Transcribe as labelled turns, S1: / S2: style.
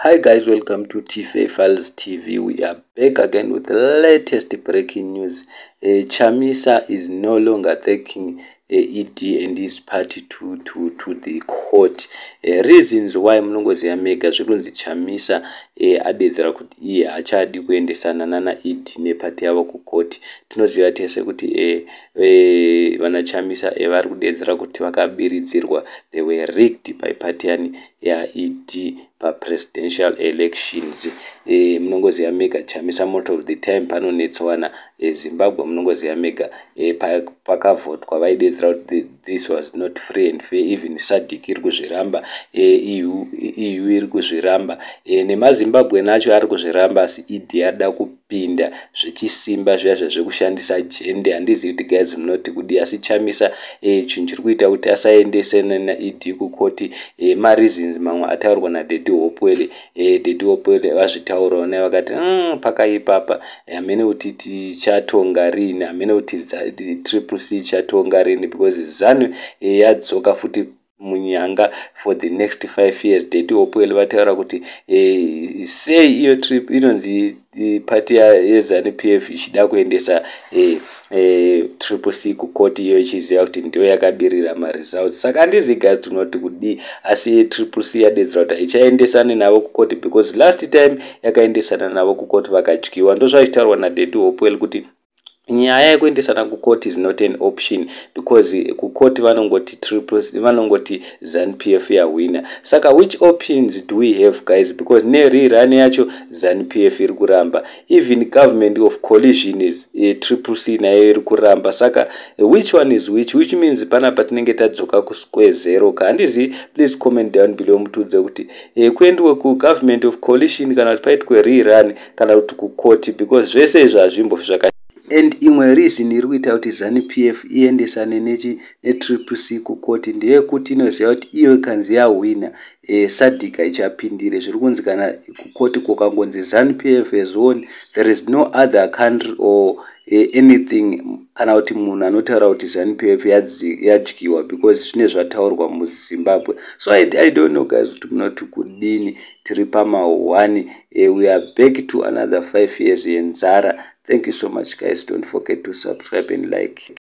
S1: Hi guys, welcome to TFA Files TV. We are back again with the latest breaking news. Chamisa is no longer taking ED and his party to the court. Reasons why munongoziva mega zvirunzi Chamisa adedzera kuti iye haachadi kuendesana nana ED nepati yavo kukoti. Tinoziva tese kuti vana Chamisa vari kudedzera kuti vakabiridzirwa, they were rigged by party yani ED presidential elections. Munongoziva mega Chamisa most of the time panonetsowana Zimbabwe munongoziva mega pakavhotwa vaidedzera kuti this was not free and fair. Even SADC iri kuzviramba, EU iri kuzviramba, nemazimbabwe nacho ari kuzviramba, asi ED ada kupinda zvichisimba zviya zvekushandisa jende. Handizivi kuti guys munoti kudi, asi Chamisa chinhu chiri kuita kuti asaendesana naED kukoti mareasons mamwe ataurwa naDaddy Hopewell. Daddy Hopewell vazvitaurawo naye vakati pakaipapa hamene kuti tichatonga rini, hamene kuti Triple C chatonga rini, because ZANU yadzoka futi munyanga for the next 5 years. Daddy Hopewell vataura kuti sei iyo trip inonzi party yeZANUPF ichida kuendesa Triple C kukoti iyo ichiziva kuti ndiyo yakabirira results. Saka handiziga tunoti kudi, asi Triple C yadedzera kuti haichaendesani navo kukoti because last time yakaendesana navo kukoti vakadyiwa. Ndozvachitaurwa naDaddy Hopewell kuti nyaya yekuendesana kukoti is not an option because kukoti vanongoti ZANUPF yawina. Saka which options do we have guys? Because nererani yacho ZANUPF iri kuramba, even government of coalition is Triple C nayo iri kuramba. Saka which one is which means panapa tinenge tadzoka ku square zero. Kandizi, please comment down below mutudze kuti kuendwe ku government of coalition kana kuti paitwe rerun kana kuti kukoti, because zvese izvo hazvimbo zvaka. And imwe reason iri kuita kuti ZANUPF iendesane neTriple C kukoti ndeyekuti inoziva kuti iyo kanzi yawina SADC ichapindire. Zviri kunzi kana kukoti kukangonzi ZANUPF has won, there is no other country or anything kana kuti munhu anotaura kuti ZANUPF yadyiwa, because zvine zvataurwa muZimbabwe. So I don't know guys kuti munoti kudini. Tiri pama 1, we are back to another 5 years yenzara. Thank you so much guys. Don't forget to subscribe and like.